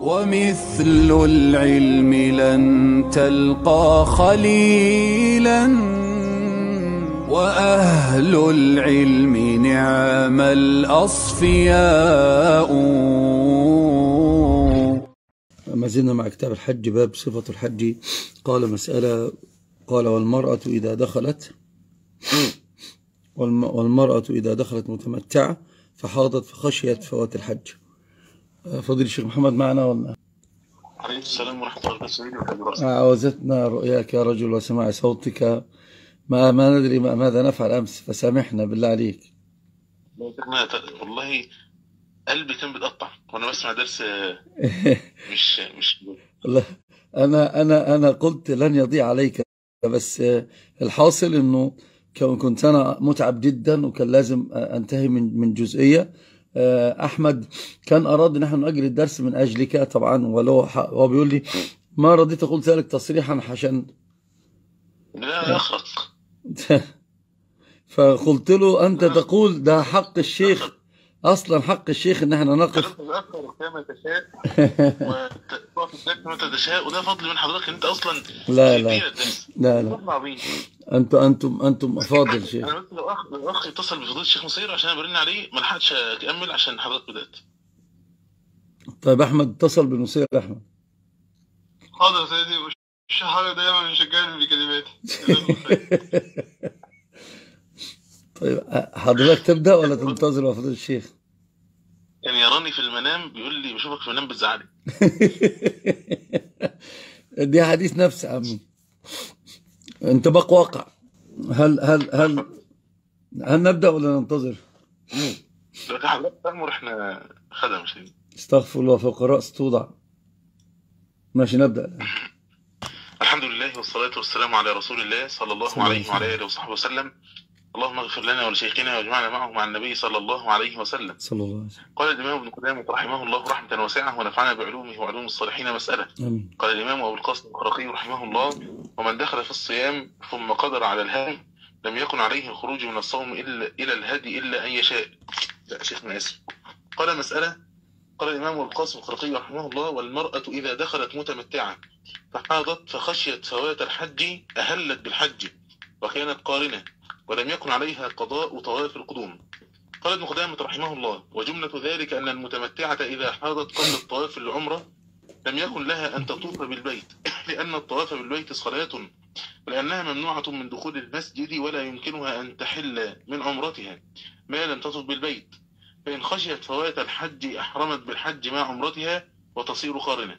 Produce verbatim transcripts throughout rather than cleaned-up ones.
ومثل العلم لن تلقى خليلا، وأهل العلم نعم الأصفياء. ما زلنا مع كتاب الحج، باب صفة الحج. قال مسألة، قال والمرأة إذا دخلت والمرأة إذا دخلت متمتعة فحاضت فخشيت فوات الحج. فضيل الشيخ محمد معنا ولا؟ عليه السلام ورحمة الله وبركاته. عاوزتنا رؤياك يا رجل وسماع صوتك، ما ما ندري ماذا نفعل أمس، فسامحنا بالله عليك. والله قلبي كان بيتقطع وانا بسمع درس. مش مش لا، انا انا انا قلت لن يضيع عليك، بس الحاصل انه كنت انا متعب جدا وكان لازم انتهي من من جزئيه. احمد كان اراد ان احنا ناجل الدرس من اجلك طبعا، ولو هو بيقول لي ما رضيت اقول ذلك تصريحا عشان لا يخرق. فقلت له انت تقول ده حق الشيخ، اصلا حق الشيخ ان احنا نقف كما تشاء وتقف كما تشاء، وده فضل من حضرتك. انت اصلا لا لا لا لا انتم انتم انتم افاضل شيخ. انا بس لو اخ لو اخ اتصل بفضيله الشيخ نصير عشان انا برن عليه ما لحقتش اكمل عشان حضرتك بدات. طيب احمد اتصل بنصير. احمد حاضر يا سيدي، مش حاجه دايما بيشجعني بكلماتي. طيب حضرتك تبدا ولا تنتظر فضيله الشيخ؟ كان يراني في المنام بيقول لي بشوفك في المنام بتزعلي. دي حديث نفس يا عمي، انطباق واقع. هل هل هل هل نبدا ولا ننتظر؟ لو حضرتك تأمر احنا خدم مش هيك. استغفر الله، فوق الراس توضع. ماشي نبدا. الحمد لله والصلاه والسلام على رسول الله صلى الله عليه وعلى اله وصحبه وسلم. اللهم اغفر لنا ولشيخنا واجمعنا معه مع النبي صلى الله عليه وسلم. صلى الله عليه وسلم. قال الإمام ابن قدامة رحمه الله رحمة واسعة ونفعنا بعلومه وعلوم الصالحين مسألة. أمين. قال الإمام أبو القاسم الخرقي رحمه الله: ومن دخل في الصيام ثم قدر على الهدي لم يكن عليه الخروج من الصوم إلا إلى الهدي إلا أن يشاء. لا شيخنا آسف. قال مسألة. قال الإمام أبو القاسم الخرقي رحمه الله: والمرأة إذا دخلت متمتعة فحاضت فخشيت فوات الحج أهلت بالحج وكانت قارنة ولم يكن عليها قضاء طواف القدوم. قال ابن قدامة رحمه الله: وجملة ذلك أن المتمتعة إذا حاضت قبل الطواف للعمرة لم يكن لها أن تطوف بالبيت، لأن الطواف بالبيت صلاة، ولأنها ممنوعة من دخول المسجد ولا يمكنها أن تحل من عمرتها ما لم تطوف بالبيت، فإن خشيت فوات الحج أحرمت بالحج مع عمرتها وتصير قارنة.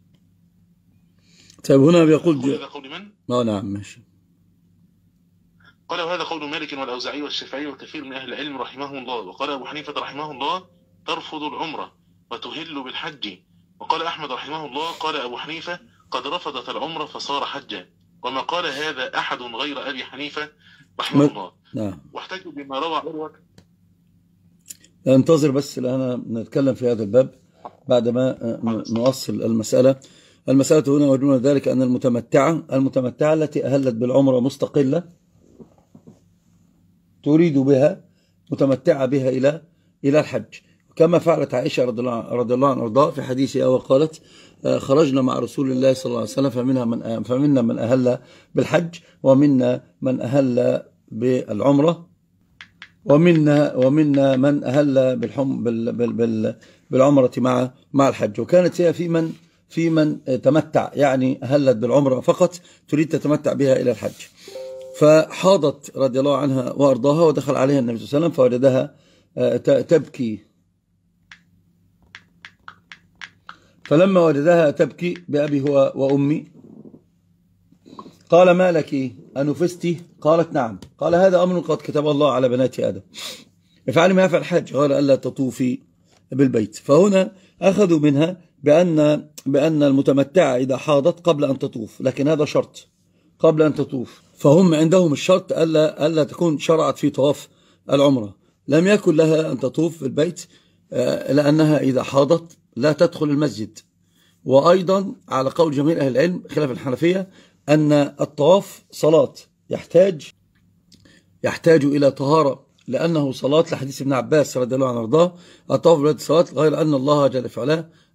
طيب هنا بيقول هذا قول من؟ اه نعم ماشي. قال وهذا قول مالك والأوزاعي والشافعي وكثير من أهل العلم رحمهم الله. وقال أبو حنيفة رحمه الله: ترفض العمرة وتهل بالحج. وقال أحمد رحمه الله: قال أبو حنيفة: قد رفضت العمرة فصار حجا. وما قال هذا أحد غير أبي حنيفة رحمه الله. نعم. واحتجوا بما روى عروة. انتظر بس الآن نتكلم في هذا الباب بعدما نؤصل المسألة. المسألة هنا ودون ذلك أن المتمتعة المتمتعة التي أهلت بالعمرة مستقلة تريد بها متمتعة بها إلى إلى الحج، كما فعلت عائشة رضي الله عنها وارضاها في حديثها، وقالت: خرجنا مع رسول الله صلى الله عليه وسلم فمنها من فمنا من أهل بالحج ومنا من أهل بالعمرة ومنا ومنا من أهل بالحم بال بال بال بالعمرة مع مع الحج. وكانت هي في من في من تمتع، يعني أهلت بالعمرة فقط تريد تتمتع بها إلى الحج. فحاضت رضي الله عنها وأرضاها ودخل عليها النبي صلى الله عليه وسلم فوجدها تبكي. فلما وجدها تبكي بأبي هو وأمي قال: ما لك أنفستي؟ قالت: نعم. قال: هذا أمر قد كتب الله على بنات آدم، افعلي ما يفعل الحج، قال: ألا تطوفي بالبيت. فهنا أخذوا منها بأن بأن المتمتعة إذا حاضت قبل أن تطوف، لكن هذا شرط قبل أن تطوف، فهم عندهم الشرط ألا ألا تكون شرعت في طواف العمرة. لم يكن لها أن تطوف في البيت لأنها إذا حاضت لا تدخل المسجد. وأيضا على قول جميع أهل العلم خلاف الحنفية أن الطواف صلاة يحتاج يحتاج إلى طهارة، لأنه صلاة، لحديث ابن عباس رضي الله عنه وارضاه: الطواف بالبيت صلاة، غير أن الله جل في علاه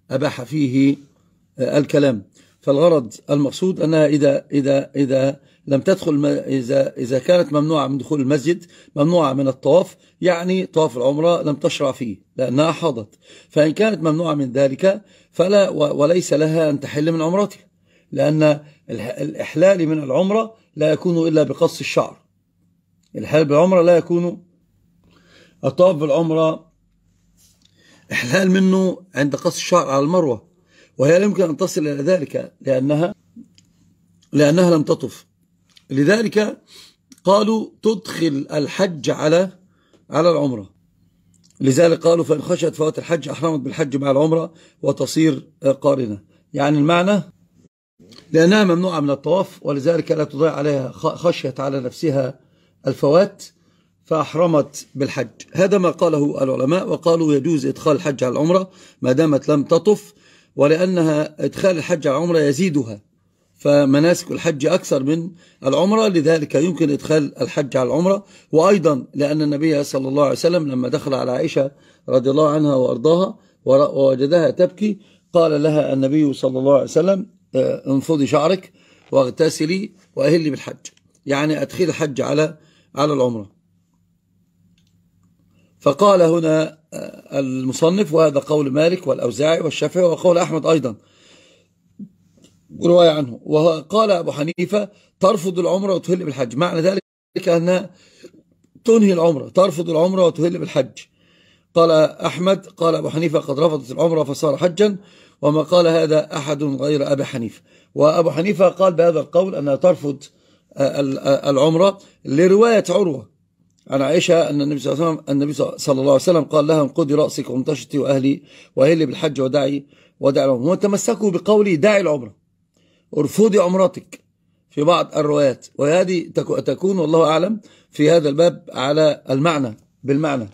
أباح فيه الكلام. فالغرض المقصود أنها إذا إذا إذا لم تدخل إذا إذا كانت ممنوعة من دخول المسجد، ممنوعة من الطواف، يعني طواف العمرة لم تشرع فيه لأنها حاضت. فإن كانت ممنوعة من ذلك فلا وليس لها أن تحل من عمرتها، لأن الإحلال من العمرة لا يكون إلا بقص الشعر. الإحلال بالعمرة لا يكون، الطواف بالعمرة إحلال منه عند قص الشعر على المروة، وهي لا يمكن أن تصل إلى ذلك لأنها لأنها لم تطف. لذلك قالوا تدخل الحج على على العمرة. لذلك قالوا فإن خشيت فوات الحج أحرمت بالحج مع العمرة وتصير قارنة. يعني المعنى لأنها ممنوعة من الطواف، ولذلك لا تضيع عليها خشية على نفسها الفوات فأحرمت بالحج. هذا ما قاله العلماء، وقالوا يجوز إدخال الحج على العمرة ما دامت لم تطف، ولأنها إدخال الحج على العمرة يزيدها، فمناسك الحج أكثر من العمرة، لذلك يمكن إدخال الحج على العمرة. وأيضا لأن النبي صلى الله عليه وسلم لما دخل على عائشة رضي الله عنها وأرضاها ووجدها تبكي، قال لها النبي صلى الله عليه وسلم انفضي شعرك واغتسلي وأهلي بالحج، يعني أدخل الحج على على العمرة. فقال هنا المصنف وهذا قول مالك والأوزاعي والشافعي وقول أحمد أيضا رواية عنه، وقال أبو حنيفة ترفض العمرة وتهل بالحج، معنى ذلك أنها تنهي العمرة، ترفض العمرة وتهل بالحج. قال أحمد قال أبو حنيفة قد رفضت العمرة فصار حجا، وما قال هذا أحد غير أبي حنيفة. وأبو حنيفة قال بهذا القول أنها ترفض العمرة لرواية عروة عن عائشة أن النبي صلى الله عليه وسلم النبي صلى الله عليه وسلم قال لها انقضي رأسك وامتشطي وأهلي وأهلي بالحج ودعي ودعي العمرة. وتمسكوا بقولي دعي العمرة، ارفضي عمرتك في بعض الروايات، وهذه تكون والله أعلم في هذا الباب على المعنى بالمعنى.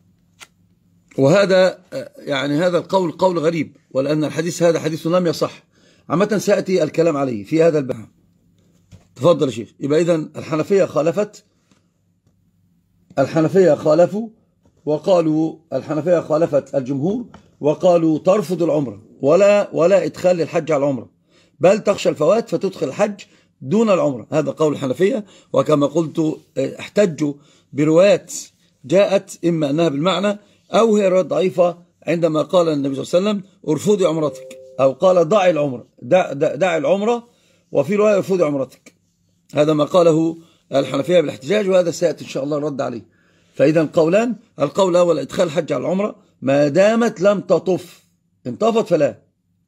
وهذا يعني هذا القول قول غريب، ولأن الحديث هذا حديث لم يصح. عامة سيأتي الكلام عليه في هذا الباب. تفضل يا شيخ. يبقى إذن الحنفية خالفت الحنفية خالفوا وقالوا الحنفية خالفت الجمهور وقالوا ترفض العمرة ولا ولا إدخال الحج على العمرة، بل تخشى الفوات فتدخل الحج دون العمرة. هذا قول الحنفية. وكما قلت احتجوا بروايات جاءت إما أنها بالمعنى أو هي رواية ضعيفة، عندما قال النبي صلى الله عليه وسلم ارفضي عمرتك، أو قال ضعي العمرة دع دع العمرة، وفي رواية ارفضي عمرتك. هذا ما قاله الحنفية بالاحتجاج، وهذا سيأتي إن شاء الله الرد عليه. فإذا قولان، القول الأول إدخال الحج على العمرة ما دامت لم تطف، انطفت فلا،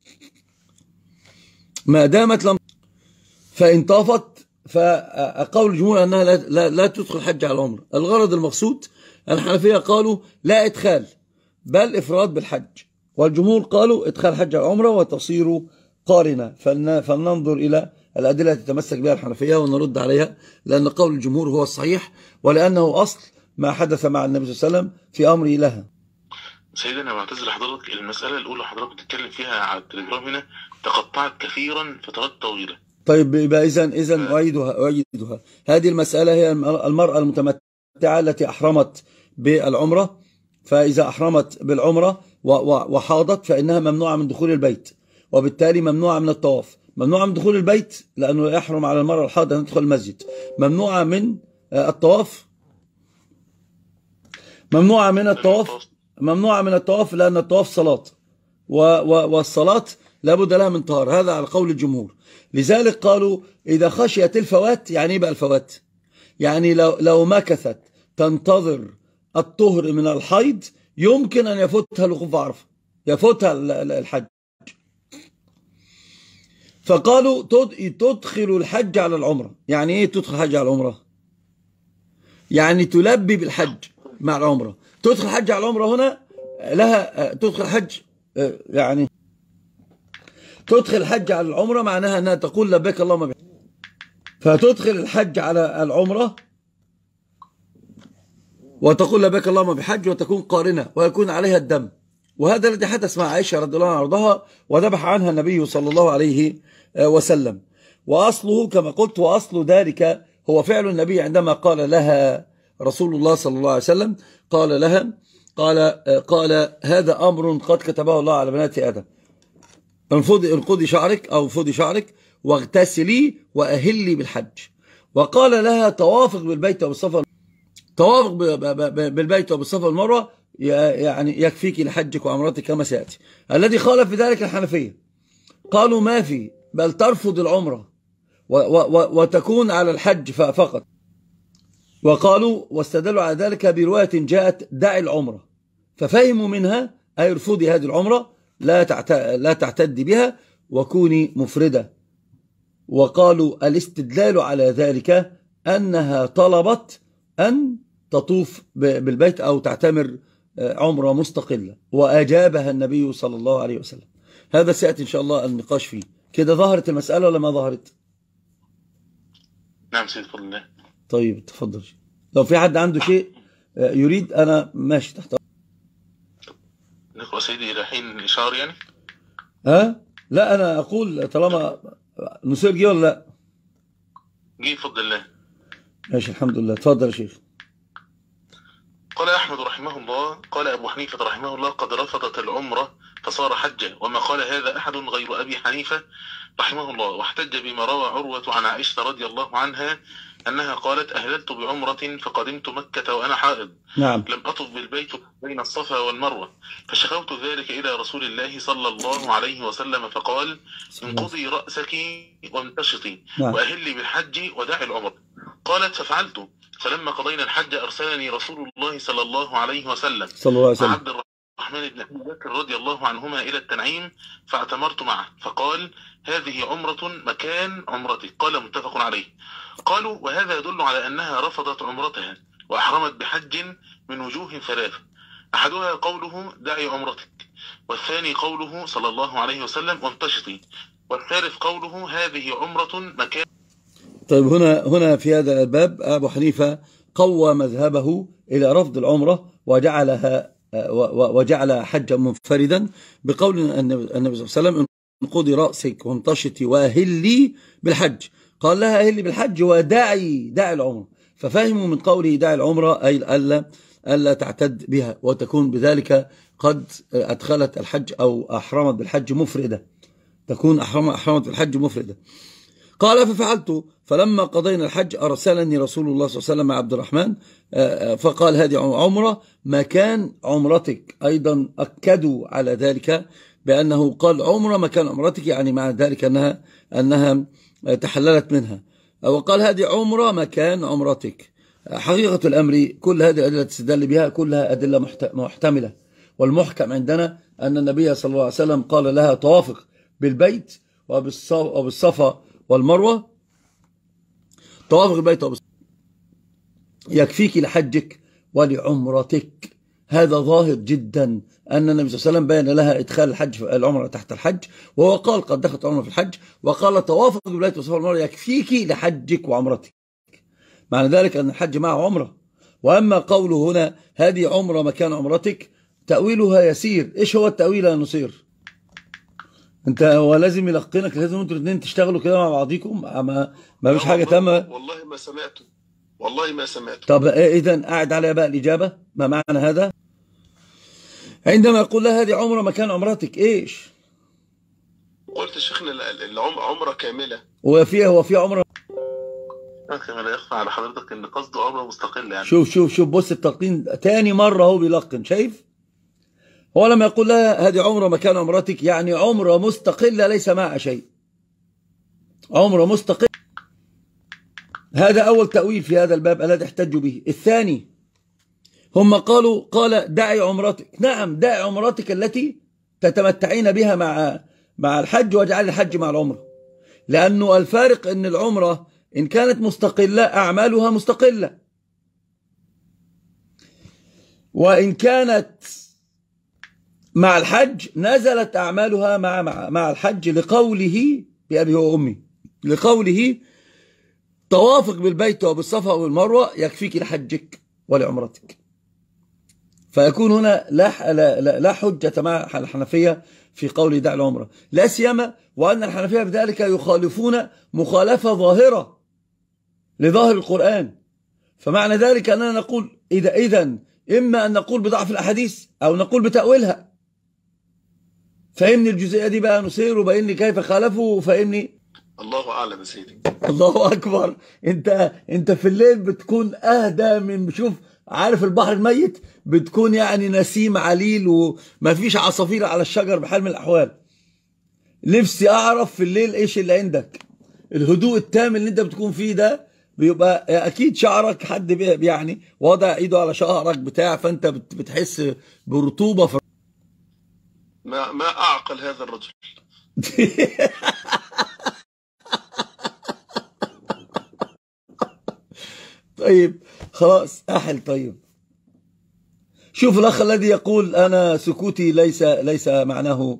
ما دامت لم فإن طافت فقول الجمهور أنها لا, لا, لا تدخل الحج على العمرة. الغرض المقصود الحنفية قالوا لا إدخال بل إفراد بالحج، والجمهور قالوا إدخال الحج على العمرة وتصير قارنة. فلننظر إلى الأدلة التي تتمسك بها الحنفية ونرد عليها، لأن قول الجمهور هو الصحيح، ولأنه أصل ما حدث مع النبي صلى الله عليه وسلم في أمره لها. سيدنا أنا بعتذر لحضرتك، المسألة الأولى حضرتك بتتكلم فيها على التليجرام هنا تقطعت كثيرا فترات طويلة. طيب يبقى إذن إذن أعيدها أعيدها هذه المسألة هي المرأة المتمتعة التي أحرمت بالعمرة، فإذا أحرمت بالعمرة وحاضت فإنها ممنوعة من دخول البيت، وبالتالي ممنوعة من الطواف، ممنوعة من دخول البيت لأنه يحرم على المرأة الحاضة أن تدخل المسجد، ممنوعة من الطواف ممنوعة من الطواف ممنوعة من الطواف لأن الطواف صلاة، والصلاة لابد لها من طهارة. هذا على قول الجمهور. لذلك قالوا إذا خشيت الفوات، يعني بقى الفوات يعني لو لو مكثت تنتظر الطهر من الحيض يمكن أن يفوتها الوقوف عرفة، يفوتها الحج. فقالوا تدخل الحج على العمرة. يعني ايه تدخل الحج على العمرة؟ يعني تلبي بالحج مع العمرة. تدخل الحج على العمرة هنا لها تدخل الحج، يعني تدخل الحج على العمرة معناها أنها تقول لبيك اللهم بحج، فتدخل الحج على العمرة وتقول لبيك اللهم بحج وتكون قارنة ويكون عليها الدم. وهذا الذي حدث مع عائشة رضي الله عنها وارضاها وذبح عنها النبي صلى الله عليه وسلم. وأصله كما قلت، وأصل ذلك هو فعل النبي عندما قال لها رسول الله صلى الله عليه وسلم، قال لها قال قال هذا أمر قد كتبه الله على بنات آدم. انفضي انقضي شعرك أو انفضي شعرك واغتسلي وأهلي بالحج. وقال لها توافق بالبيت وبالصفا توافق بالبيت وبالصفا والمروة يعني يكفيك لحجك وعمرتك كما سيأتي. الذي خالف في ذلك الحنفية، قالوا ما في، بل ترفض العمرة وتكون على الحج فقط. وقالوا واستدلوا على ذلك برواية جاءت دع العمرة، ففهموا منها أي ارفضي هذه العمرة لا لا تعتدي بها وكوني مفردة. وقالوا الاستدلال على ذلك أنها طلبت أن تطوف بالبيت أو تعتمر عمرة مستقلة، وأجابها النبي صلى الله عليه وسلم. هذا سيأتي إن شاء الله النقاش فيه. كده ظهرت المسألة ولا ما ظهرت؟ نعم سيد فضل الله. طيب تفضل. لو في حد عنده شيء يريد أنا ماشي تحت. نقرأ سيدي إلى حين الإشارة يعني؟ ها؟ لا أنا أقول طالما نصير جي ولا لا؟ جي بفضل الله. ماشي الحمد لله. تفضل يا شيخ. قال أحمد رحمه الله قال أبو حنيفة رحمه الله قد رفضت العمرة فصار حجة، وما قال هذا أحد غير أبي حنيفة رحمه الله. واحتج بما روى عروة عن عائشة رضي الله عنها أنها قالت أهللت بعمرة فقدمت مكة وأنا حائض، نعم. لم أطف بالبيت بين الصفا والمروة، فشكوت ذلك إلى رسول الله صلى الله عليه وسلم فقال انقضي رأسك وامتشطي، نعم. وأهلي بالحج ودعي العمر. قالت ففعلت، فلما قضينا الحج أرسلني رسول الله صلى الله عليه وسلم صلى الله عليه وسلم عبد الرحمن بن أبي بكر رضي الله عنهما إلى التنعيم فاعتمرت معه، فقال هذه عمرة مكان عمرتك. قال متفق عليه. قالوا وهذا يدل على أنها رفضت عمرتها وأحرمت بحج من وجوه ثلاثة، أحدها قوله دعي عمرتك، والثاني قوله صلى الله عليه وسلم وامتشطي، والثالث قوله هذه عمرة مكان. طيب هنا هنا في هذا الباب أبو حنيفة قوى مذهبه إلى رفض العمرة وجعلها وجعل حجا منفردا بقول النبي صلى الله عليه وسلم انقضي رأسك وامتشطي وأهلي بالحج. قال لها أهلي بالحج وداعي داعي العمرة، ففهموا من قوله داعي العمرة أي ألا ألا تعتد بها وتكون بذلك قد أدخلت الحج أو أحرمت بالحج مفردة، تكون أحرمت بالحج مفردة. قال ففعلت، فلما قضينا الحج أرسلني رسول الله صلى الله عليه وسلم مع عبد الرحمن فقال هذه عمرة مكان عمرتك. أيضا أكدوا على ذلك بأنه قال عمرة مكان عمرتك، يعني مع ذلك أنها, أنها تحللت منها. وقال هذه عمرة مكان عمرتك. حقيقة الأمر كل هذه الأدلة تستدل بها كلها أدلة محتملة، والمحكم عندنا أن النبي صلى الله عليه وسلم قال لها توافق بالبيت وبالصفا والمروة، توافق البيت وبالصفا يكفيك لحجك ولعمرتك. هذا ظاهر جدا أن النبي صلى الله عليه وسلم بين لها إدخال الحج العمرة تحت الحج، وهو قال قد دخلت عمرة في الحج، وقال توافق بالبيت والصفا والمروة يكفيك لحجك وعمرتك. معنى ذلك أن الحج معه عمرة. وأما قوله هنا هذه عمرة مكان عمرتك تأويلها يسير. إيش هو التأويل يا نصير؟ أنت هو لازم يلقنك، لازم أنتوا الاثنين تشتغلوا كده مع بعضيكم، ما ما فيش حاجة تامة. والله ما سمعته، والله ما سمعته. طب إذن قاعد على بقى الإجابة. ما معنى هذا؟ عندما يقول لها هذه عمرة مكان عمرتك إيش؟ قلت شيخنا العمرة كاملة، وفيها هو في عمرة كما لا يخفى على حضرتك ان قصده عمرة مستقلة يعني. شوف شوف شوف بص التلقين تاني مرة هو بيلقن. شايف؟ هو لما يقول لها هذه عمرة مكان عمرتك يعني عمرة مستقلة ليس معها شيء، عمرة مستقلة. هذا أول تأويل في هذا الباب الذي احتجوا به. الثاني هم قالوا قال دعي عمرتك. نعم دعي عمرتك التي تتمتعين بها مع مع الحج واجعل الحج مع العمرة، لأنه الفارق أن العمرة إن كانت مستقلة أعمالها مستقلة، وإن كانت مع الحج نزلت أعمالها مع مع, مع الحج لقوله بأبي وأمي، لقوله توافق بالبيت وبالصفا والمروة يكفيك لحجك ولعمرتك. فيكون هنا لا, لا, لا حجة مع الحنفية في قول دع العمرة، لا سيما وأن الحنفية بذلك يخالفون مخالفة ظاهرة لظاهر القرآن. فمعنى ذلك أننا نقول إذا, إذا, إذا إما أن نقول بضعف الأحاديث أو نقول بتأويلها. فمعنى ذلك أننا نقول إذا إذا إما أن نقول بضعف الأحاديث أو نقول بتأويلها. فمعنى ذلك أننا نقول إذا إذا إما أن نقول بضعف الأحاديث أو نقول بتأويلها. فهمني الجزئية دي بقى نسير، وبين لي كيف خالفوا، وفهمني. الله اعلم يا سيدي. الله اكبر. انت انت في الليل بتكون اهدى من، بشوف عارف البحر الميت، بتكون يعني نسيم عليل ومفيش عصافير على الشجر بحال من الاحوال. نفسي اعرف في الليل ايش اللي عندك. الهدوء التام اللي انت بتكون فيه ده بيبقى اكيد شعرك حد بي يعني وضع ايده على شعرك بتاع، فانت بتحس برطوبة في ما ما اعقل هذا الرجل. طيب خلاص احل. طيب شوف الاخ الذي يقول انا سكوتي ليس ليس معناه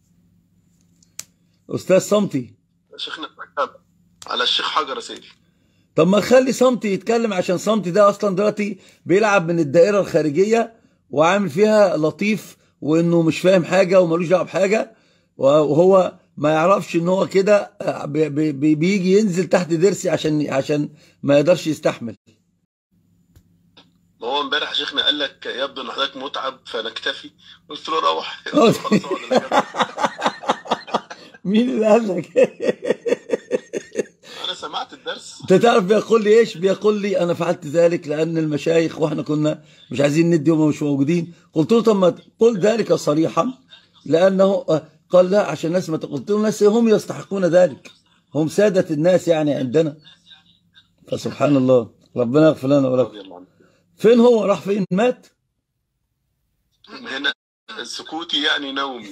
استاذ صمتي. شيخنا على الشيخ حجر يا سيدي. طب ما خلي صمتي يتكلم، عشان صمتي ده اصلا دلوقتي بيلعب من الدائره الخارجيه وعامل فيها لطيف، وانه مش فاهم حاجه ومالوش دعوه بحاجه، وهو ما يعرفش ان هو كده بي بي بيجي ينزل تحت ضرسي عشان عشان ما يقدرش يستحمل. ما هو امبارح يا شيخنا قال لك يبدو ان حضرتك متعب فنكتفي، قلت له روح. مين اللي قال لك؟ انا سمعت الدرس. انت تعرف بيقول لي ايش؟ بيقول لي انا فعلت ذلك لان المشايخ واحنا كنا مش عايزين ندي وهم مش موجودين. قلت له طب ما قل ذلك صريحا، لانه قال لا عشان الناس ما قلت له الناس هم يستحقون ذلك، هم سادة الناس يعني عندنا. فسبحان الله، ربنا يغفر لنا ولكم. فين هو؟ راح فين؟ مات؟ هنا سكوتي يعني نومي.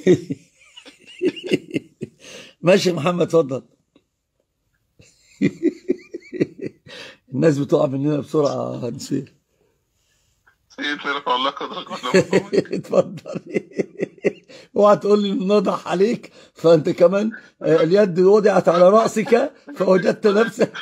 ماشي يا محمد اتفضل. الناس بتقع مننا بسرعة هنسير. سيدنا رفع الله قدرك. اتفضل. اوعى تقول لي نضح عليك فانت كمان اليد وضعت على رأسك فوجدت نفسك.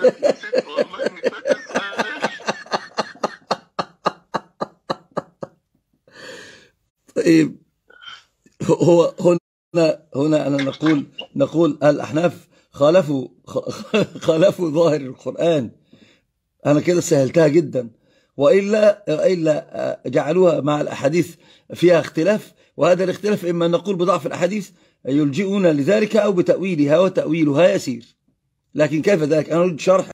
طيب هو هنا هنا أنا نقول نقول الأحناف خالفوا خالفوا ظاهر القرآن. أنا كده سهلتها جدا، وإلا إلا جعلوها مع الأحاديث فيها اختلاف، وهذا الاختلاف إما أن نقول بضعف الأحاديث يلجئون لذلك أو بتأويلها، وتأويلها يسير. لكن كيف ذلك؟ أنا أريد شرح.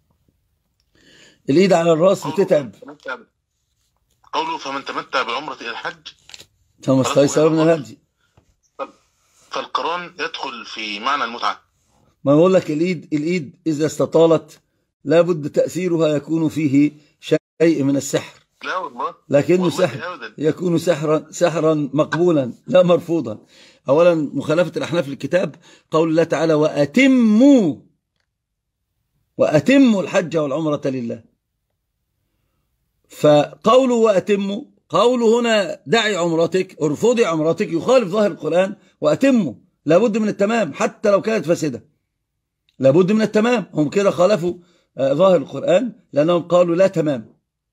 الإيد على الرأس بتتعب. قوله فمن تمتع بالعمرة إلى الحج فما استيسر من الهدي. فالقران يدخل في معنى المتعة. ما بقول لك الإيد الإيد إذا استطالت لابد تأثيرها يكون فيه شيء من السحر. لا والله. لكنه سحر يكون سحرا سحرا مقبولا لا مرفوضا. أولا مخالفة الأحناف للكتاب، قول الله تعالى وأتموا وأتموا الحج والعمرة لله. فقوله وأتموا، قوله هنا دعي عمرتك ارفضي عمرتك، يخالف ظاهر القرآن. وأتموا لابد من التمام حتى لو كانت فاسدة، لابد من التمام. هم كده خالفوا ظاهر القرآن لأنهم قالوا لا تمام.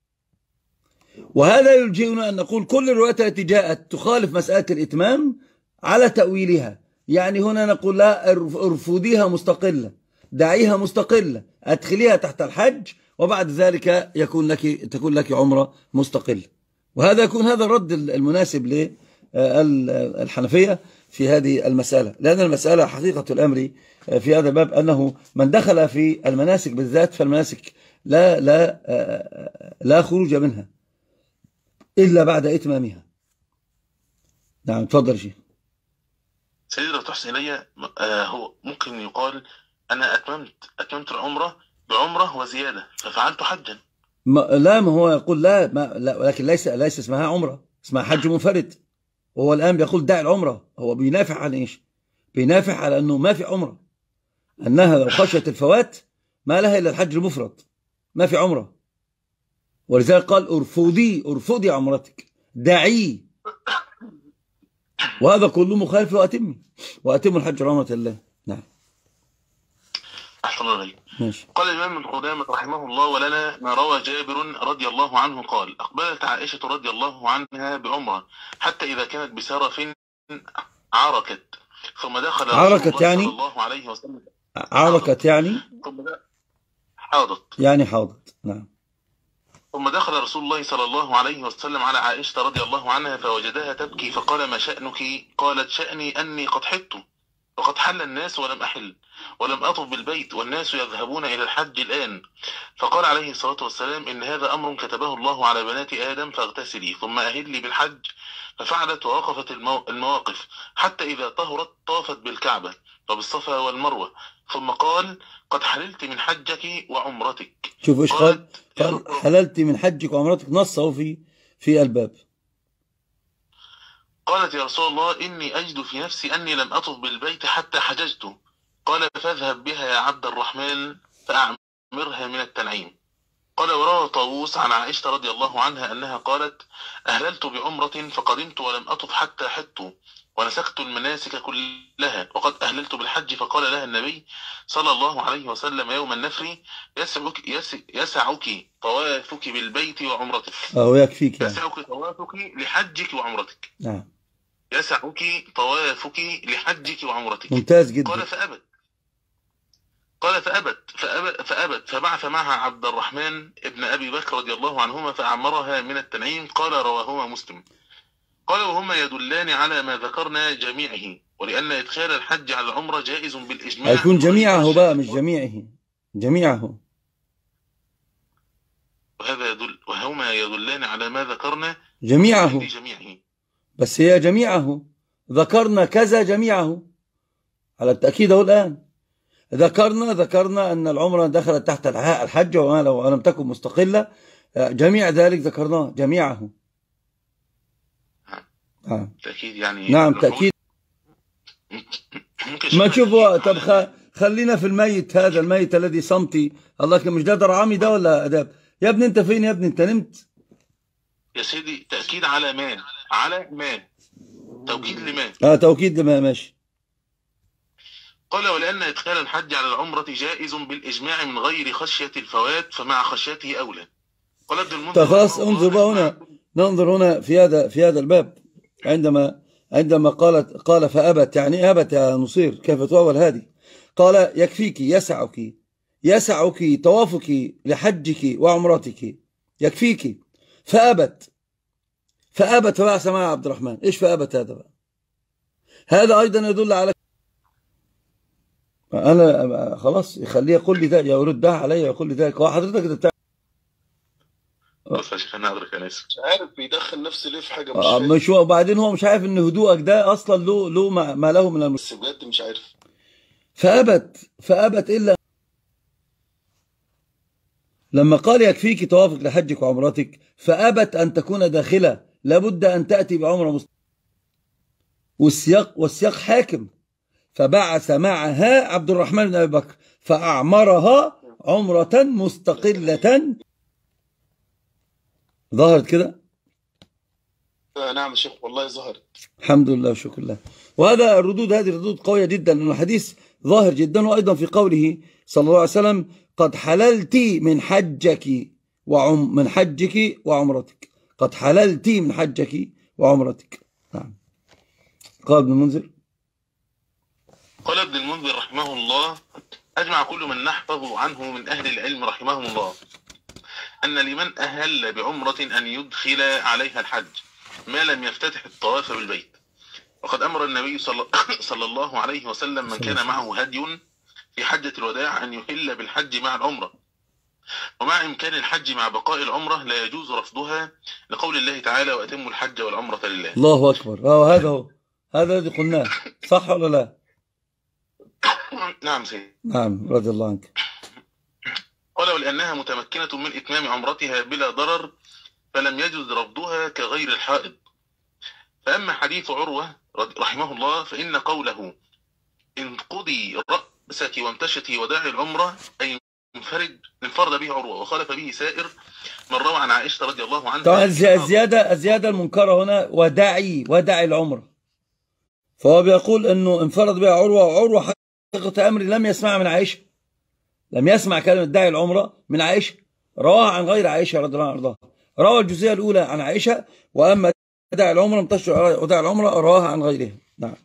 وهذا يلجئنا أن نقول كل الروايات التي جاءت تخالف مسألة الإتمام على تأويلها. يعني هنا نقول لا ارفضيها مستقلة، دعيها مستقلة، أدخليها تحت الحج، وبعد ذلك يكون لك تكون لك عمرة مستقلة. وهذا يكون هذا الرد المناسب للحنفية في هذه المسألة، لأن المسألة حقيقة الأمر في هذا الباب أنه من دخل في المناسك بالذات، فالمناسك لا لا لا خروج منها إلا بعد إتمامها. نعم تفضل شيخ. سيدي لو تحسن إلي، هو ممكن يقال أنا أتممت أتممت العمرة بعمرة وزيادة ففعلت حجا. ما لا ما هو يقول لا, ما لا ولكن ليس ليس اسمها عمرة، اسمها حج منفرد. وهو الآن بيقول دع العمرة، هو بينافع عن إيش؟ بينافع على أنه ما في عمرة، أنها لو خشيت الفوات ما لها إلا الحج المفرد، ما في عمرة. ولذلك قال ارفضي ارفضي عمرتك، دعي. وهذا كله مخالف وأتمي وأتم الحج والعمرة لله. نعم. أحسن الله. ماشي. قال الإمام ابن قدامة رحمه الله ولنا ما روى جابر رضي الله عنه قال أقبلت عائشة رضي الله عنها بعمرة حتى إذا كانت بسرف عركت ثم دخل عركت يعني صلى الله عليه وسلم. عركت يعني ثم حاضت يعني حاضت. نعم. ثم دخل رسول الله صلى الله عليه وسلم على عائشة رضي الله عنها فوجدها تبكي فقال: ما شأنك؟ قالت: شأني أني قد حدت وقد حل الناس ولم أحل ولم أطف بالبيت والناس يذهبون إلى الحج الآن. فقال عليه الصلاة والسلام: إن هذا أمر كتبه الله على بنات آدم فاغتسلي ثم أهلي بالحج. ففعلت ووقفت المو... المواقف حتى إذا طهرت طافت بالكعبة وبالصفا والمروة. ثم قال: قد حللت من حجك وعمرتك. شوف ايش قال؟ قال حللت من حجك وعمرتك، نصه في في الباب. قالت: يا رسول الله إني أجد في نفسي أني لم أطف بالبيت حتى حججت. قال: فاذهب بها يا عبد الرحمن فأعمرها من التنعيم. قال: وروى طاووس عن عائشة رضي الله عنها أنها قالت: أهللت بعمرة فقدمت ولم أطف حتى حدت ونسكت المناسك كلها وقد أهللت بالحج. فقال لها النبي صلى الله عليه وسلم يوم النفر: يسعك, يسعك طوافك بالبيت وعمرتك. أو يكفيك يعني. يسعك طوافك لحجك وعمرتك. نعم. يسعك طوافك لحجك وعمرتك. ممتاز جدا. قال: فأبت قال فأبت فأبت, فأبت فبعث معها عبد الرحمن ابن أبي بكر رضي الله عنهما فأعمرها من التنعيم. قال: رواهما مسلم. قال: وهما يدلان على ما ذكرنا جميعه، ولأن إدخال الحج على العمرة جائز بالإجماع. هيكون جميعه بقى مش جميعه، جميعه. وهذا يدل وهما يدلان على ما ذكرنا جميعه. جميعه. بس هي جميعه، ذكرنا كذا جميعه على التأكيد أهو الآن. ذكرنا ذكرنا أن العمرة دخلت تحت الحج ولم تكن مستقلة، جميع ذلك ذكرناه جميعه. نعم تأكيد يعني. نعم تأكيد. ما تشوفوا. طب خلينا في الميت هذا، الميت الذي صمتي الله كان، مش ده درعامي ده ولا أداب؟ يا ابني أنت فين يا ابني؟ أنت نمت يا سيدي؟ تأكيد على ما على ما توكيد لما اه توكيد لما ماشي. قال: ولأن إدخال الحج على العمرة جائز بالإجماع من غير خشية الفوات فمع خشيته أولى. قال ابن المنذر. خلاص انظر بقى هنا، ننظر هنا في هذا في هذا الباب. عندما عندما قالت قال فأبت، يعني أبت يا نصير؟ كيف تؤول هذه؟ قال: يكفيك يسعك يسعك طوافك لحجك وعمرتك، يكفيك. فأبت فأبت فبعث معها عبد الرحمن. إيش فأبت هذا بقى؟ هذا أيضا يدل على أنا خلاص يخليه يقول لي ده، يردها علي ويقول لي ذلك. هو حضرتك ده بتاع بص يا شيخ، انا ادرك انا اسف، مش عارف بيدخل نفسه ليه في حاجه مش آه مش هو. وبعدين هو مش عارف ان هدوءك ده اصلا له له ما, ما له من الم... بس بجد مش عارف. فأبت فأبت إلا لما قال يكفيك طوافك لحجك وعمرتك، فأبت أن تكون داخلة، لابد أن تأتي بعمرة مست... والسياق والسياق حاكم. فبعث معها عبد الرحمن بن أبي بكر فأعمرها عمرة مستقلة. ظهرت كده؟ نعم يا شيخ والله ظهرت. الحمد لله وشكر الله. وهذا الردود، هذه الردود قوية جدا، لأن الحديث ظاهر جدا. وأيضا في قوله صلى الله عليه وسلم: قد حللت من حجك وعم من حجك وعمرتك، قد حللت من حجك وعمرتك. نعم. قال ابن المنذر. قال ابن المنذر رحمه الله: أجمع كل من نحفظ عنه من أهل العلم رحمهم الله أن لمن أهل بعمرة أن يدخل عليها الحج ما لم يفتتح الطواف بالبيت. وقد أمر النبي صلى الله عليه وسلم من كان معه هدي في حجة الوداع أن يحل بالحج مع العمرة، ومع إمكان الحج مع بقاء العمرة لا يجوز رفضها، لقول الله تعالى: وأتموا الحج والعمرة لله. الله أكبر. اه هذا هو، هذا الذي قلناه، صح ولا لا؟ نعم سيدي. نعم رضي الله عنك. قال: ولأنها متمكنة من إتمام عمرتها بلا ضرر فلم يجوز رفضها كغير الحائض. فأما حديث عروة رحمه الله فإن قوله: انقضي رأسك وامتشتي وداعي العمرة أي انفرد انفرد به عروة وخالف به سائر من روى عن عائشة رضي الله عنها. طبعا الزيادة الزيادة المنكرة هنا وداعي وداعي العمرة، فهو بيقول انه انفرد بها عروة، وعروة حقيقة أمر لم يسمع من عائشة، لم يسمع كلمة داعي العمرة من عائشة، رواها عن غير عائشة رضي الله عنها. روى الجزئية الأولى عن عائشة، وأما داعي العمرة امتشت وداعي العمرة رواها عن غيرها. نعم.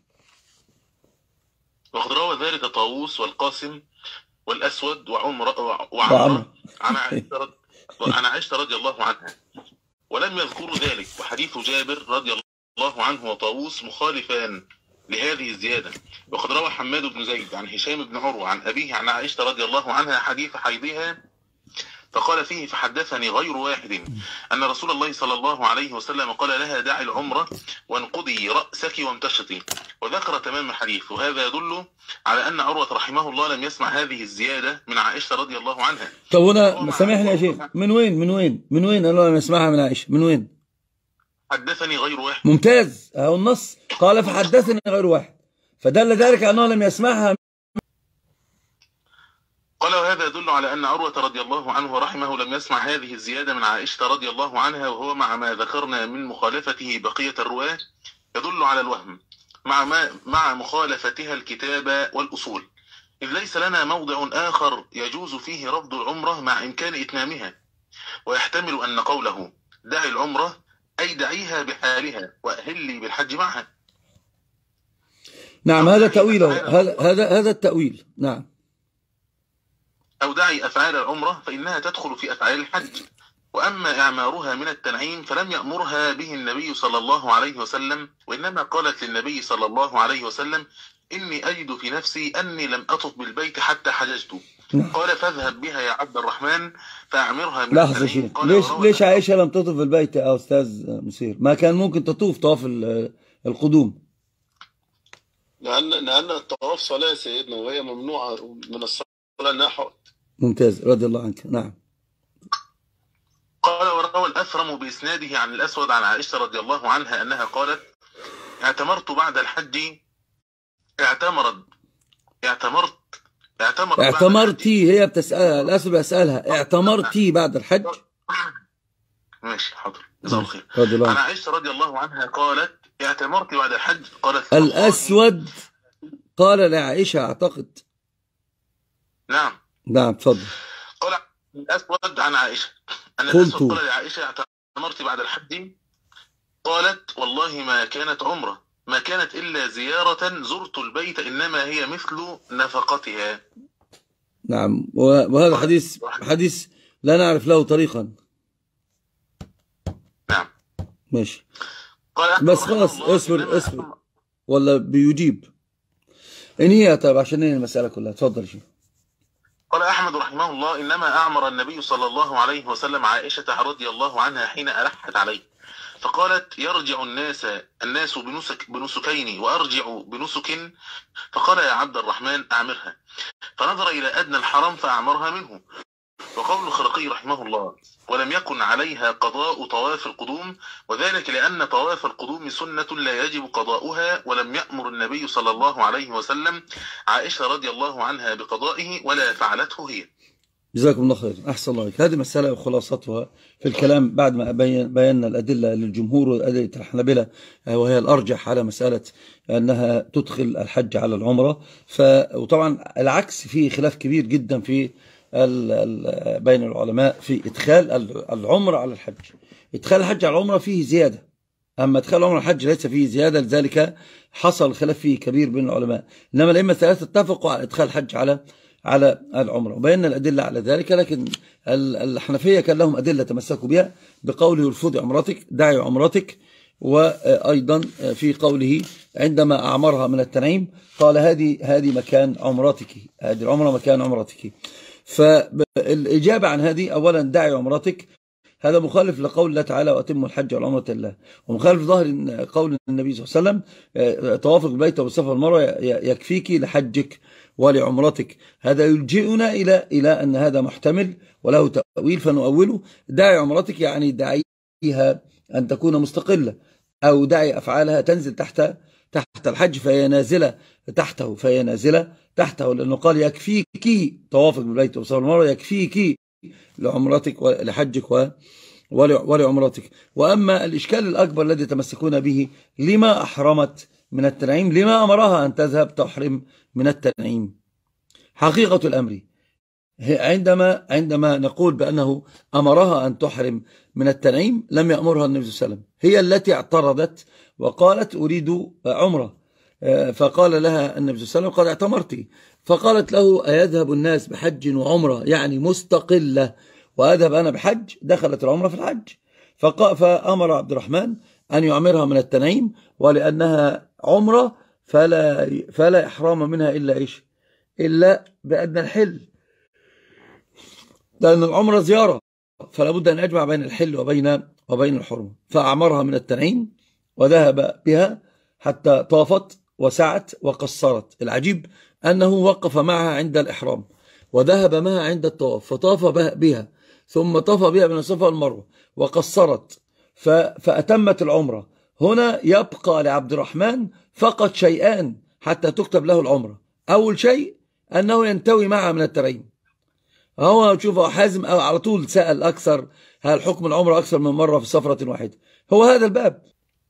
وقد روى ذلك طاووس والقاسم والأسود وعمر وعمر عن عائشة عن عائشة رضي الله عنها، ولم يذكروا ذلك، وحديث جابر رضي الله عنه وطاووس مخالفان لهذه الزيادة. وقد روى حماد بن زيد عن هشام بن عروة عن أبيه عن عائشة رضي الله عنها حديث حيضها، فقال فيه: فحدثني غير واحد أن رسول الله صلى الله عليه وسلم قال لها: دعي العمرة وانقضي رأسك وامتشطي، وذكر تمام الحديث. وهذا يدل على أن عروة رحمه الله لم يسمع هذه الزيادة من عائشة رضي الله عنها. طب هنا سامحني يا شيخ، من وين من وين من وين أنا لم يسمعها من عائشة؟ من وين؟ حدثني غير واحد. ممتاز، أهو النص قال فحدثني غير واحد، فدل ذلك أنه لم يسمعها. قال: وهذا يدل على أن عروة رضي الله عنه ورحمه لم يسمع هذه الزيادة من عائشة رضي الله عنها، وهو مع ما ذكرنا من مخالفته بقية الرواة يدل على الوهم مع ما مع مخالفتها الكتاب والأصول، إذ ليس لنا موضع آخر يجوز فيه رفض العمرة مع إمكان إتمامها. ويحتمل أن قوله دعي العمرة أي دعيها بحالها وأهلي بالحج معها. نعم، هذا تأويله، هذا هذا هذا التأويل. نعم. أو دعي أفعال العمرة فإنها تدخل في أفعال الحج. وأما إعمارها من التنعيم فلم يأمرها به النبي صلى الله عليه وسلم، وإنما قالت للنبي صلى الله عليه وسلم: إني أجد في نفسي أني لم أطف بالبيت حتى حججت. قال: فاذهب بها يا عبد الرحمن فأعمرها من لحظة شيء، ليش ليش عائشة لم تطف بالبيت يا أستاذ مسير؟ ما كان ممكن تطوف طواف القدوم؟ لأن لأن الطواف صلاة سيدنا، وهي ممنوعة من الصلاة لأنها حائض. ممتاز، رضي الله عنك. نعم. قال: وروى الأثرم بإسناده عن الأسود عن عائشة رضي الله عنها أنها قالت: اعتمرت بعد الحج اعتمرت اعتمرت اعتمرت اعتمرتي، هي بتسألها الأسود، بسألها اعتمرتي بعد الحج؟ ماشي، حاضر، جزاه الله خير. عن عائشة رضي الله عنها قالت: اعتمرت بعد الحج. قالت: الأسود قال لعائشة أعتقد. نعم نعم، تفضل. قال الأسود عن عائشة أن الأسود قال لعائشة: اعتمرت بعد الحج. قالت: والله ما كانت عمرة، ما كانت إلا زيارة زرت البيت، إنما هي مثل نفقتها. نعم، وهذا حديث حديث لا نعرف له طريقا. نعم ماشي، بس خلاص اصبر اصبر ولا بيجيب إن هي. طيب عشان ايه المسألة كلها؟ تفضل شيخ. قال أحمد رحمه الله: إنما أعمر النبي صلى الله عليه وسلم عائشة رضي الله عنها حين ألحت عليه، فقالت: يرجع الناس الناس بنسك بنسكين وأرجع بنسك، فقال: يا عبد الرحمن أعمرها، فنظر إلى أدنى الحرم فأعمرها منه. وقول الخرقي رحمه الله: ولم يكن عليها قضاء طواف القدوم، وذلك لأن طواف القدوم سنة لا يجب قضاؤها، ولم يأمر النبي صلى الله عليه وسلم عائشة رضي الله عنها بقضائه ولا فعلته هي. جزاكم الله خير، أحسن الله عليك. هذه مسألة خلاصتها في الكلام بعد ما بينا الأدلة للجمهور وأدلة الحنابلة، وهي الأرجح على مسألة أنها تدخل الحج على العمرة. ف... وطبعا العكس فيه خلاف كبير جدا في ال... ال... بين العلماء في إدخال العمرة على الحج. إدخال الحج على العمرة فيه زيادة، أما إدخال العمرة على الحج ليس فيه زيادة، لذلك حصل خلاف فيه كبير بين العلماء. إنما الأئمة الثلاثة اتفقوا على إدخال الحج على على العمرة، وبينا الأدلة على ذلك. لكن الحنفية كان لهم أدلة تمسكوا بها بقوله: ارفضي عمرتك، دعي عمرتك. وأيضا في قوله عندما أعمرها من التنعيم قال: هذه هذه مكان عمرتك، هذه العمرة مكان عمرتك. فالإجابة عن هذه: أولا دعي عمرتك، هذا مخالف لقول الله تعالى: وأتموا الحج والعمرة لله، ومخالف ظاهر قول النبي صلى الله عليه وسلم: طوافك بالبيت والصفا والمروة يكفيك لحجك ولعمرتك. هذا يلجئنا إلى إلى أن هذا محتمل وله تأويل، فنؤوله: دعي عمرتك يعني دعيها أن تكون مستقلة، أو دعي أفعالها تنزل تحت تحت الحج فهي نازلة تحته فهي نازلة تحته لأنه قال: يكفيك طوافك بالبيت والصفا والمروة، يكفيك لعمرتك ولحجك ولعمرتك. وأما الإشكال الأكبر الذي تمسكون به: لما أحرمت من التنعيم؟ لما أمرها أن تذهب تحرم من التنعيم؟ حقيقة الأمر عندما عندما نقول بأنه أمرها أن تحرم من التنعيم، لم يأمرها النبي صلى الله عليه وسلم، هي التي اعترضت وقالت: أريد عمرة، فقال لها النبي صلى الله عليه وسلم: قد اعتمرتي. فقالت له: أيذهب الناس بحج وعمرة يعني مستقلة وأذهب أنا بحج دخلت العمرة في الحج. فأمر عبد الرحمن أن يعمرها من التنعيم، ولأنها عمرة فلا فلا إحرام منها إلا إيش؟ إلا بأدنى الحل، لأن العمرة زيارة، فلا بد أن أجمع بين الحل وبين وبين الحرمة. فأعمرها من التنعيم وذهب بها حتى طافت وسعت وقصرت. العجيب أنه وقف معها عند الإحرام وذهب معها عند الطواف، فطاف بها ثم طاف بها من الصفا والمروة وقصرت فأتمت العمرة. هنا يبقى لعبد الرحمن فقط شيئان حتى تكتب له العمرة. أول شيء أنه ينتوي معها من التنعيم. هو شوف حازم على طول سأل أكثر، هل حكم العمرة أكثر من مرة في سفرة واحدة؟ هو هذا الباب،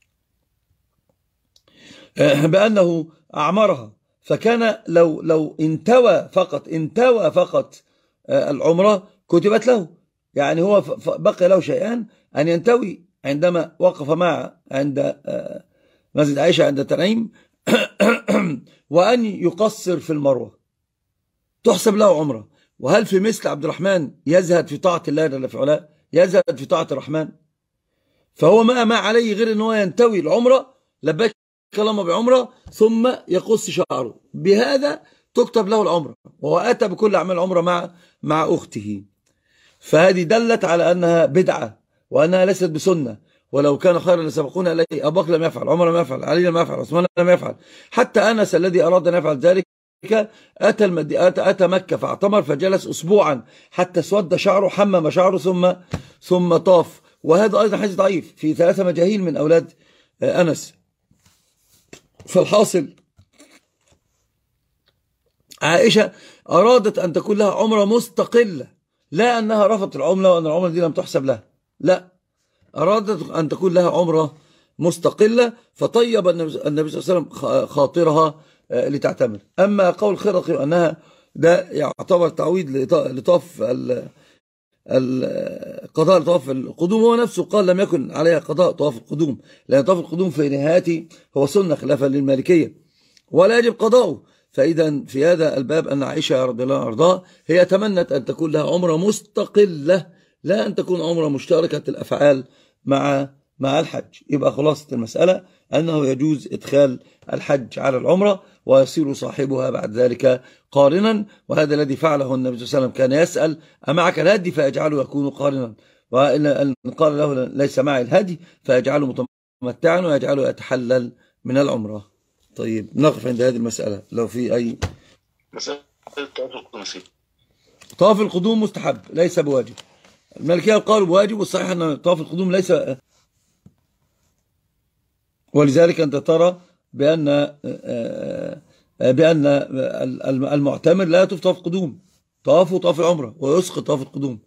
بأنه أعمرها. فكان لو لو انتوى فقط انتوى فقط العمرة كتبت له، يعني هو بقي له شيئان: أن ينتوي عندما وقف معها عند مسجد عائشة عند التنعيم، وأن يقصر في المروة تحسب له عمرة. وهل في مثل عبد الرحمن يزهد في طاعة الله جل في علاه، يزهد في طاعة الرحمن؟ فهو ما ما عليه غير أنه ينتوي العمرة، لبيك اللهم بعمرة، ثم يقص شعره، بهذا تكتب له العمرة، وهو أتى بكل أعمال العمرة مع مع أخته. فهذه دلت على أنها بدعة وأنها ليست بسنة، ولو كان خيرا لسبقونا إليه. أبو بكر لم يفعل، عمر لم يفعل، علي لم يفعل، عثمان لم يفعل، حتى أنس الذي أراد أن يفعل ذلك أتى, المد... أتى... أتى مكة فاعتمر فجلس أسبوعا حتى اسود شعره، حمم شعره ثم ثم طاف. وهذا أيضا حديث ضعيف في ثلاثة مجاهيل من أولاد أنس. فالحاصل عائشة أرادت أن تكون لها عمرة مستقلة، لا أنها رفضت العمرة وأن العمرة دي لم تحسب لها، لا، أرادت أن تكون لها عمرة مستقلة. فطيب النبي صلى الله عليه وسلم خاطرها لتعتمر. أما قول خرقي أنها ده يعتبر تعويض لطواف قضاء طواف القدوم، هو نفسه قال لم يكن عليها قضاء طواف القدوم، لأن طواف القدوم في نهايته هو سنة خلافا للمالكية ولا يجب قضاؤه. فإذا في هذا الباب أن عائشة رضي الله عنها هي تمنت أن تكون لها عمرة مستقلة، لا أن تكون عمرة مشتركة الأفعال مع مع الحج. يبقى خلاصة المسألة أنه يجوز إدخال الحج على العمرة ويصير صاحبها بعد ذلك قارنا، وهذا الذي فعله النبي صلى الله عليه وسلم، كان يسأل أمعك الهدي فيجعله يكون قارنا، وإن قال له ليس معي الهدي فيجعله متمتعا ويجعله يتحلل من العمرة. طيب نقف عند هذه المسألة. لو في أي مسألة طواف القدوم، طواف القدوم مستحب ليس بواجب. المالكية قالوا بواجب، والصحيح أن طواف القدوم ليس، ولذلك أنت ترى بأن بأن المعتمر لا يطوف طواف القدوم، طوافه طواف العمرة ويسقط طواف القدوم.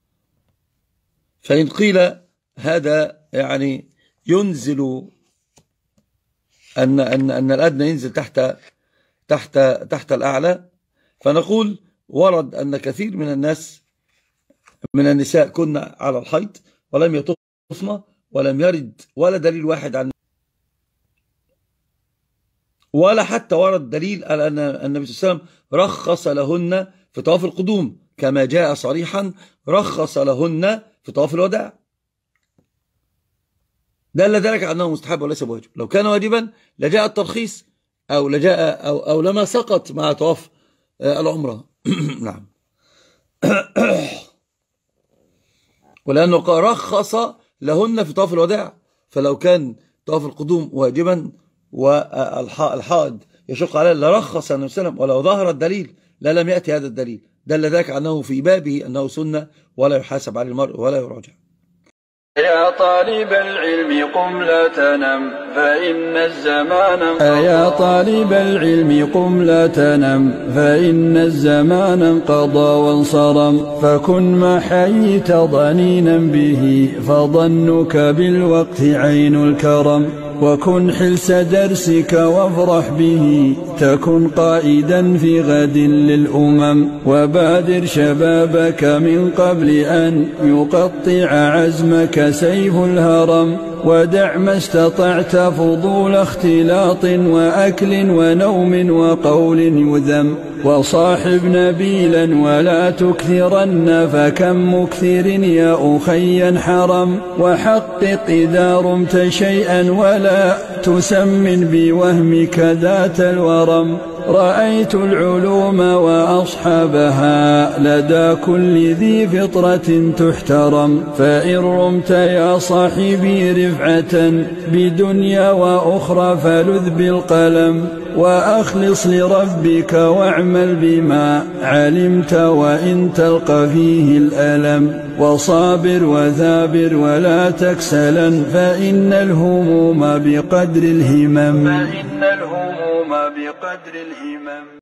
فإن قيل هذا يعني ينزل أن أن أن الأدنى ينزل تحت تحت تحت الأعلى، فنقول ورد أن كثير من الناس من النساء كنا على الحيض ولم يطفن، ولم يرد ولا دليل واحد عن، ولا حتى ورد دليل على أن النبي صلى الله عليه وسلم رخص لهن في طواف القدوم، كما جاء صريحا رخص لهن في طواف الوداع. دل ذلك على أنه مستحب وليس بواجب. لو كان واجبا لجاء الترخيص أو لجاء أو, أو لما سقط مع طواف العمرة. نعم. ولأنه رخص لهن في طواف الوداع، فلو كان طواف القدوم واجبا والحائض يشق عليه لرخص النبي صلى الله عليه وسلم، ولو ظهر الدليل لا لم يأتي هذا الدليل، دل ذلك أنه في بابه أنه سنة ولا يحاسب عليه المرء ولا يراجع. يا طالب العلم قم لا تنم فإن الزمان انقضى. يا طالب العلم قم لا تنم فإن الزمان انقضى وانصرم، فكن ما حييت ضنينا به فظنك بالوقت عين الكرم، وكن حلس درسك وافرح به تكن قائدا في غد للأمم، وبادر شبابك من قبل أن يقطع عزمك سيف الهرم، ودع ما استطعت فضول اختلاط وأكل ونوم وقول يذم وصاحب نبيلا ولا تكثرن فكم مكثر يا أخي حرم وحقق إذا رمت شيئا ولا تسمن بوهمك ذات الورم رأيت العلوم وأصحابها لدى كل ذي فطرة تحترم فإن رمت يا صاحبي رفعة بدنيا وأخرى فلذ بالقلم وأخلص لربك واعمل بما علمت وإن تلقى فيه الألم وصابر وثابر ولا تكسلا فإن الهموم بقدر الهمم فإن الهموم بقدر الهمم